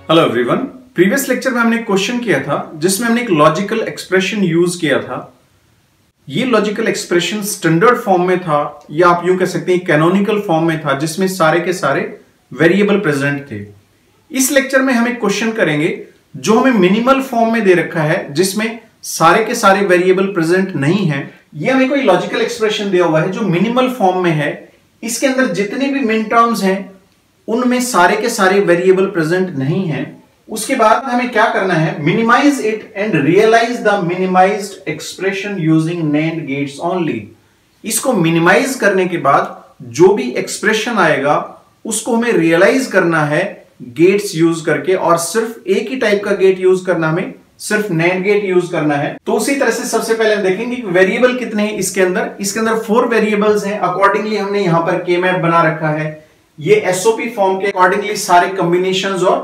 Hello everyone. Previous lecture में हमने एक क्वेश्चन किया था जिसमें हमने एक लॉजिकल एक्सप्रेशन यूज किया था। ये लॉजिकल एक्सप्रेशन स्टैंडर्ड फॉर्म में था या आप यूं कह सकते हैं कैनोनिकल फॉर्म में था, जिसमें सारे के सारे वेरिएबल प्रेजेंट थे। इस लेक्चर में हम एक क्वेश्चन करेंगे जो हमें मिनिमल फॉर्म में दे रखा है, जिसमें सारे के सारे वेरिएबल प्रेजेंट नहीं है। ये हमें कोई लॉजिकल एक्सप्रेशन दिया हुआ है जो मिनिमल फॉर्म में है। इसके अंदर जितने भी मिन टर्म्स हैं उनमें सारे के सारे वेरिएबल प्रेजेंट नहीं हैं। उसके बाद हमें क्या करना है, minimize it and realize the minimized expression using NAND gates only. इसको मिनिमाइज करने के बाद जो भी एक्सप्रेशन आएगा उसको हमें रियलाइज करना है गेट्स यूज करके, और सिर्फ एक ही टाइप का गेट यूज करना, हमें सिर्फ नैंड गेट यूज करना है। तो उसी तरह से सबसे पहले हम देखेंगे कि वेरिएबल कितने हैं इसके अंदर। इसके अंदर 4 वेरिएबल्स हैं। अकॉर्डिंगली हमने यहां पर के मैप बना रखा है। ये एसओपी फॉर्म के अकॉर्डिंगली सारे कॉम्बिनेशंस और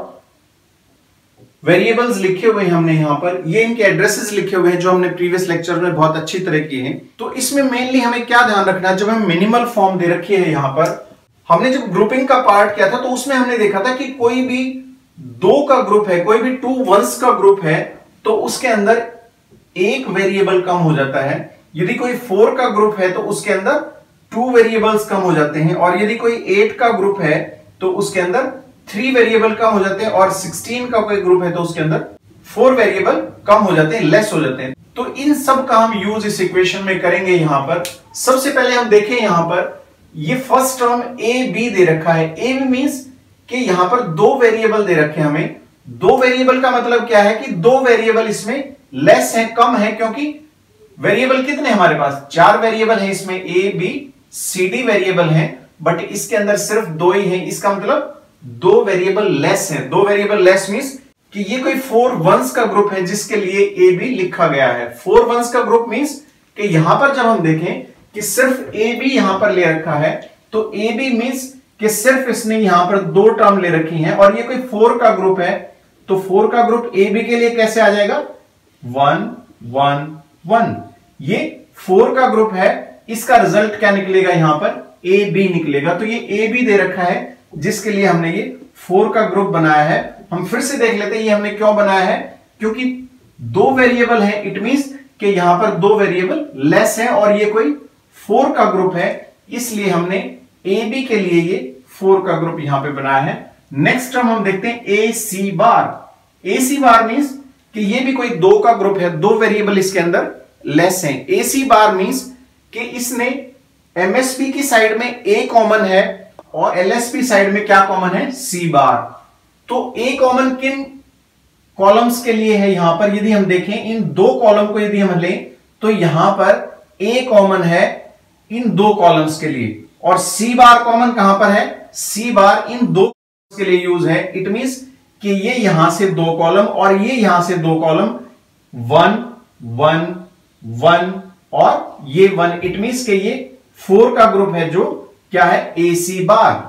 वेरिएबल्स लिखे हुए हैं हमने यहां पर। ये इनके एड्रेसेस लिखे हुए हैं जो हमने प्रीवियस लेक्चर में बहुत अच्छी तरह किए हैं। तो इसमें मेनली हमें क्या ध्यान रखना है, जब हम मिनिमल फॉर्म दे रखी है यहां पर, हमने जब ग्रुपिंग का पार्ट किया था तो उसमें हमने देखा था कि कोई भी 2 का ग्रुप है, कोई भी 2 वंस का ग्रुप है तो उसके अंदर एक वेरिएबल कम हो जाता है। यदि कोई 4 का ग्रुप है तो उसके अंदर 2 वेरिएबल्स कम हो जाते हैं, और यदि कोई 8 का ग्रुप है तो उसके अंदर 3 वेरिएबल कम हो जाते हैं, और 16 का कोई ग्रुप है तो उसके अंदर 4 वेरिएबल कम हो जाते हैं, लेस हो जाते हैं। तो इन सब का हम यूज इस इक्वेशन में करेंगे। यहां पर सबसे पहले हम देखें, यहां पर ये फर्स्ट टर्म ए बी दे रखा है। ए बी मींस कि यहां पर 2 वेरिएबल दे रखे हैं हमें। 2 वेरिएबल का मतलब क्या है कि 2 वेरिएबल इसमें लेस है, कम है, क्योंकि वेरिएबल कितने हमारे पास 4 वेरिएबल है इसमें, A B C D variable हैं, बट इसके अंदर सिर्फ 2 ही हैं। इसका मतलब 2 वेरिएबल लेस हैं। 2 वेरिएबल लेस मींस कि ये कोई 4 वंस का ग्रुप है जिसके लिए ए बी लिखा गया है। 4 वंस का ग्रुप मींस कि यहां पर जब हम देखें कि सिर्फ ए बी यहां पर ले रखा है, तो ए बी मींस कि सिर्फ इसने यहां पर 2 टर्म ले रखी हैं, और ये कोई 4 का ग्रुप है तो 4 का ग्रुप ए बी के लिए कैसे आ जाएगा, 1 1 1। ये 4 का ग्रुप है, इसका रिजल्ट क्या निकलेगा, यहां पर ए बी निकलेगा। तो ये ए बी दे रखा है जिसके लिए हमने ये 4 का ग्रुप बनाया है। हम फिर से देख लेते हैं ये हमने क्यों बनाया है, क्योंकि 2 वेरिएबल है, इट मींस कि यहां पर 2 वेरिएबल लेस है और ये कोई 4 का ग्रुप है, इसलिए हमने ए बी के लिए ये 4 का ग्रुप यहां पे बनाया है। नेक्स्ट टर्म हम देखते हैं ए सी बार। ए सी बार मींस कि ये भी कोई 2 का ग्रुप है, 2 वेरिएबल इसके अंदर लेस हैं। ए सी बार मींस कि इसने एमएसपी की साइड में ए कॉमन है और एलएसपी साइड में क्या कॉमन है, सी बार। तो ए कॉमन किन कॉलम्स के लिए है यहां पर, यदि हम देखें इन 2 कॉलम को यदि हम लें तो यहां पर ए कॉमन है इन 2 कॉलम्स के लिए, और सी बार कॉमन कहां पर है, सी बार इन 2 के लिए यूज है। इट मींस कि ये यहां से 2 कॉलम और ये यहां से 2 कॉलम, 1 1 1 और ये 1। इट मींस कि ये 4 का ग्रुप है जो क्या है, ए सी बार।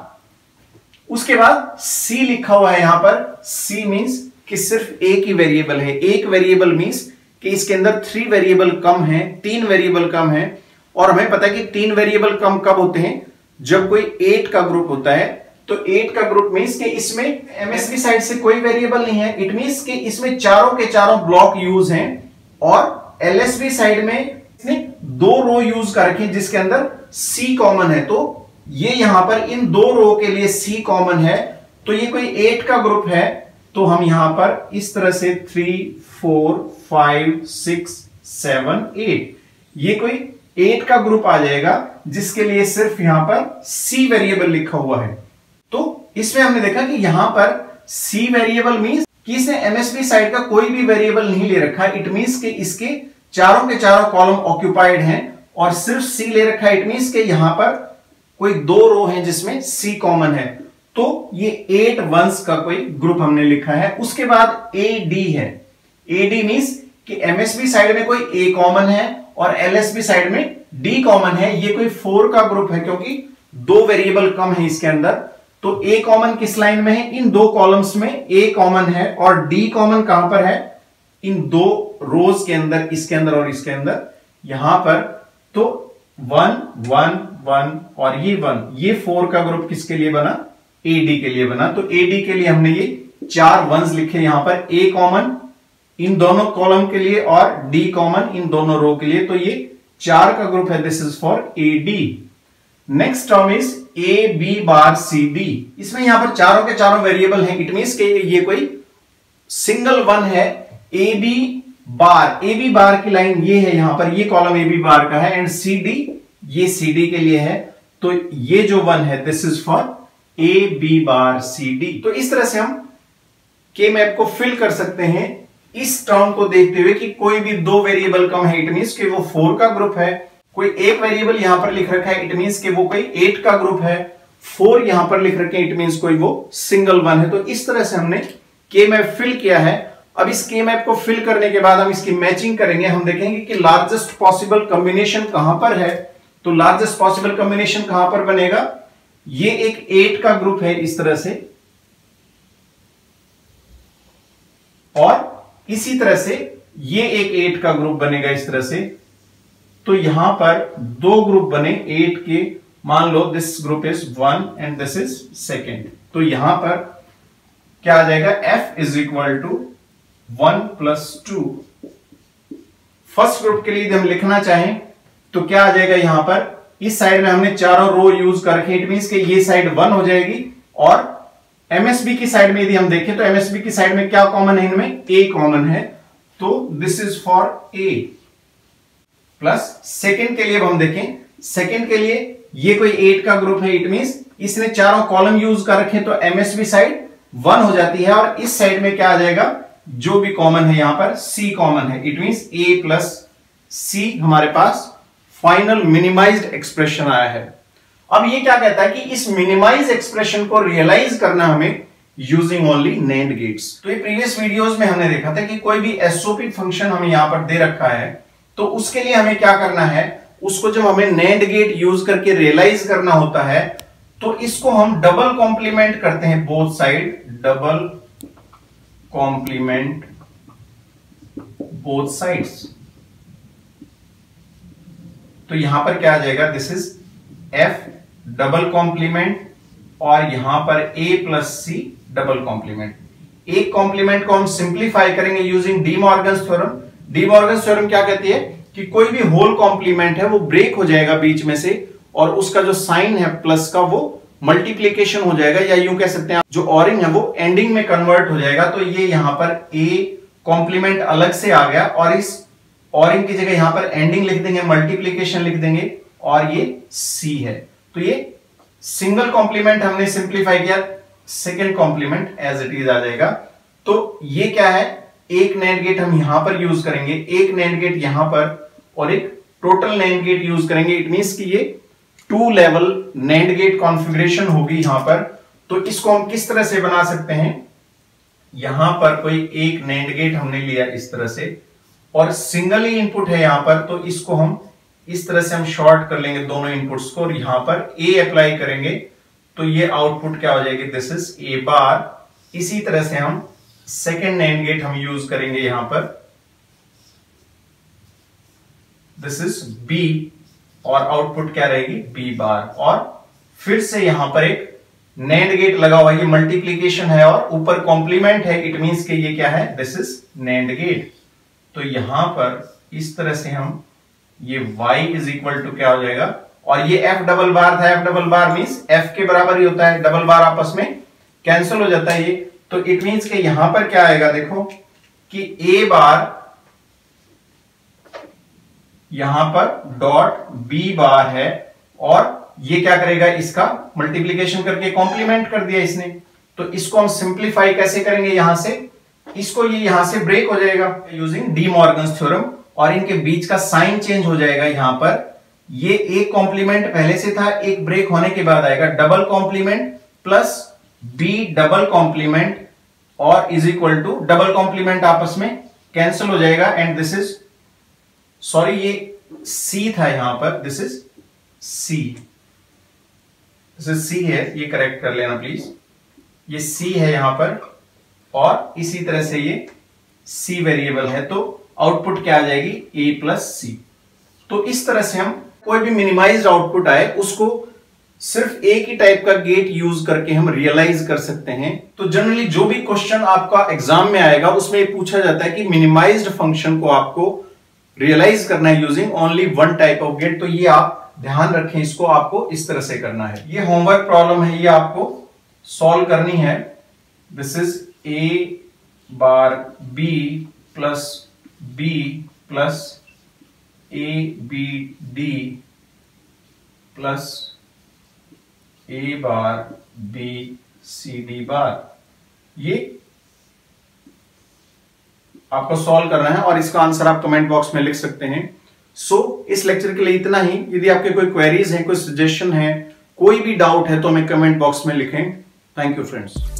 उसके बाद सी लिखा हुआ है यहां पर। सी मींस कि सिर्फ एक ही वेरिएबल है। एक वेरिएबल मींस कि इसके अंदर 3 वेरिएबल कम है, 3 वेरिएबल कम है। और हमें पता है कि 3 वेरिएबल कम कब होते हैं, जब कोई 8 का ग्रुप होता है। तो 8 का ग्रुप मींस कि इसमें एमएसबी साइड से कोई वेरिएबल नहीं है। इट मींस कि इसमें चारों के चारों ब्लॉक यूज हैं, और एलएसबी साइड में इसने 2 रो यूज कर रखी जिसके अंदर सी कॉमन है। तो ये यहां पर इन 2 रो के लिए सी कॉमन है। तो ये कोई 8 का ग्रुप है, तो हम यहां पर इस तरह से 3 4 5 6 7 8, ये कोई 8 का ग्रुप आ जाएगा जिसके लिए सिर्फ यहां पर सी वेरिएबल लिखा हुआ है। तो इसमें हमने देखा कि यहां पर सी वेरिएबल मींस कि इसने एमएसबी साइड का कोई भी वेरिएबल नहीं ले रखा। इट मींस कि इसके चारों के चारों कॉलम ऑक्यूपाइड हैं और सिर्फ सी ले रखा है। इट मींस कि यहां पर कोई 2 रो हैं जिसमें सी कॉमन है। तो ये 8 वंस का कोई ग्रुप हमने लिखा है। उसके बाद ए डी है। ए डी मींस कि एमएसबी साइड में कोई ए कॉमन है और एलएसबी साइड में डी कॉमन है। ये कोई 4 का ग्रुप है क्योंकि 2 वेरिएबल कम है इसके अंदर। तो ए कॉमन किस लाइन में है, इन 2 कॉलम्स में ए कॉमन है, और डी कॉमन कहां पर है, इन 2 रोज के अंदर, इसके अंदर और इसके अंदर यहां पर। तो 1 1 1 और ये 1, ये 4 का ग्रुप किसके लिए बना, एडी के लिए बना। तो एडी के लिए हमने ये 4 वंस लिखे यहां पर, A कॉमन इन दोनों कॉलम के लिए और D कॉमन इन दोनों रो के लिए, तो ये 4 का ग्रुप है, this is for AD। Next term is AB bar CD। इसमें यहां पर चारों के चारों वेरिएबल हैं, इट मींस के ये कोई सिंगल वन है। AB बार की लाइन ये है यहां पर, ये कॉलम AB बार का है, एंड CD ये CD के लिए है, तो ये जो वन है this is for AB bar CD। तो इस तरह से हम के मैप को फिल कर सकते हैं इस टर्म को देखते हुए कि कोई भी 2 वेरिएबल कम है, इट मींस कि वो 4 का ग्रुप है। कोई एक वेरिएबल यहां पर लिख रखा है, इट मींस कि वो कोई 8 का ग्रुप है। 4 यहां पर लिख रखे हैं, इट मींस कोई वो सिंगल वन है। तो इस तरह से हमने के मैप फिल किया है। अब इस के मैप को फिल करने के बाद हम इसकी मैचिंग करेंगे, हम देखेंगे कि लार्जेस्ट पॉसिबल कॉम्बिनेशन कहां पर है। तो लार्जेस्ट पॉसिबल कॉम्बिनेशन कहां पर बनेगा, ये एक 8 का ग्रुप है इस तरह से, और इसी तरह से ये एक 8 का ग्रुप बनेगा इस तरह से। तो यहां पर 2 ग्रुप बने 8 के, मान लो this group is 1 and this is second. तो यहां पर क्या आ जाएगा, F is equal to 1 plus 2। First group के लिए यदि हम लिखना चाहें तो क्या आ जाएगा, यहां पर इस साइड में हमने चारों रो यूज कर रखे, इट मींस कि ये साइड 1 हो जाएगी, और MSB की साइड में यदि हम देखें तो MSB की साइड में क्या कॉमन है, इनमें A कॉमन है, तो this is for A। Plus second के लिए हम देखें, सेकंड के लिए ये कोई 8 का ग्रुप है, इट मींस इसने चारों कॉलम यूज कर रखे, तो MSB साइड 1 हो जाती है, और इस साइड में क्या आ जाएगा, जो भी कॉमन है यहां पर C कॉमन है, it means A plus C हमारे पास फाइनल मिनिमाइज्ड एक्सप्रेशन आया है। अब ये क्या कहता है कि इस मिनिमाइज एक्सप्रेशन को रियलाइज करना हमें यूजिंग ओनली नैंड गेट्स। तो ये प्रीवियस वीडियोस में हमने देखा था कि कोई भी एसओपी फंक्शन हमें यहां पर दे रखा है, तो उसके लिए हमें क्या करना है, उसको जब हमें नैंड गेट यूज करके रियलाइज करना होता है, तो इसको हम डबल कॉम्प्लीमेंट करते हैं, both side, double complement both sides. तो यहां पर क्या आ जाएगा, this is F double complement, और यहां पर A plus C double complement. एक कॉम्प्लीमेंट को हम सिंप्लीफाई करेंगे using De Morgan's theorem. De Morgan's theorem क्या कहती है कि कोई भी होल कॉम्प्लीमेंट है वो ब्रेक हो जाएगा बीच में से, और उसका जो साइन है प्लस का वो मल्टीप्लीकेशन हो जाएगा, या यूं कह सकते हैं जो ऑरिंग है वो एंडिंग में कन्वर्ट हो जाएगा। तो ये यहां पर A कॉम्प्लीमेंट अलग से आ गया, और इस ऑरिंग की जगह यहां पर एंडिंग लिख देंगे, मल्टीप्लीकेशन लिख देंगे, और ये C है। तो ये सिंगल कॉम्प्लीमेंट हमने सिंप्लीफाई किया, second complement as it is आ जाएगा। तो ये क्या है, एक नैंड गेट हम यहां पर यूज करेंगे, एक नैंड गेट यहां पर, और एक टोटल नैंड गेट यूज करेंगे। इट मींस कि ये 2 लेवल नैंड गेट कॉन्फ़िगरेशन होगी यहां पर। तो इसको हम किस तरह से बना सकते हैं, यहां पर कोई एक नैंड गेट हमने लिया इस तरह से, और सिंगल ही इनपुट है यहां पर, तो इसको हम इस तरह से हम शॉर्ट कर लेंगे दोनों इनपुट्स को, और यहां पर A अप्लाई करेंगे, तो ये आउटपुट क्या हो जाएगी, दिस इज A बार। इसी तरह से हम सेकेंड नैंड गेट हम यूज करेंगे यहां पर, दिस इज B, और आउटपुट क्या रहेगी, B बार। और फिर से यहां पर एक नैंड गेट लगा हुआ, ये मल्टीप्लीकेशन है और ऊपर कॉम्प्लीमेंट है, इट मींस कि ये क्या है, दिस इज नैंड गेट। तो यहां पर इस तरह से हम ये y इज इक्वल टू क्या हो जाएगा, और ये F डबल बार था, F double bar means F के बराबर ही होता है, डबल बार आपस में कैंसिल हो जाता है ये। तो इट मींस कि यहां पर क्या आएगा, देखो कि A बार यहां पर डॉट B बार है, और ये क्या करेगा, इसका मल्टीप्लीकेशन करके कॉम्प्लीमेंट कर दिया इसने। तो इसको हम सिंप्लीफाई कैसे करेंगे, यहां से इसको, ये यहां से ब्रेक हो जाएगा यूजिंग डी मॉर्गन्स थ्योरम, और इनके बीच का साइन चेंज हो जाएगा। यहां पर ये एक कॉम्प्लीमेंट पहले से था, एक ब्रेक होने के बाद आएगा double complement plus B double complement, और is equal to double complement आपस में कैंसिल हो जाएगा, एंड दिस इज, सॉरी ये C था यहां पर, this is C, this is C है, ये करेक्ट कर लेना प्लीज, ये C है यहां पर, और इसी तरह से ये C वेरिएबल है, तो आउटपुट क्या आ जाएगी, A प्लस C। तो इस तरह से हम कोई भी मिनिमाइज्ड आउटपुट आए उसको सिर्फ एक ही टाइप का गेट यूज करके हम रियलाइज कर सकते हैं। तो जनरली जो भी क्वेश्चन आपका एग्जाम में आएगा उसमें ये पूछा जाता है कि मिनिमाइज्ड फंक्शन को आपको रियलाइज करना है using only one type of gate. तो ये आप ध्यान रखें, इसको आपको इस तरह से करना है। ये होमवर्क प्रॉब्लम है, ये आपको सॉल्व करनी है। This is A bar B plus B plus A B D plus A bar B C D bar. ये आपको सॉल्व करना है और इसका आंसर आप कमेंट बॉक्स में लिख सकते हैं। इस लेक्चर के लिए इतना ही। यदि आपके कोई क्वेरीज हैं, कोई सजेशन है, कोई भी डाउट है तो हमें कमेंट बॉक्स में लिखें। Thank you friends.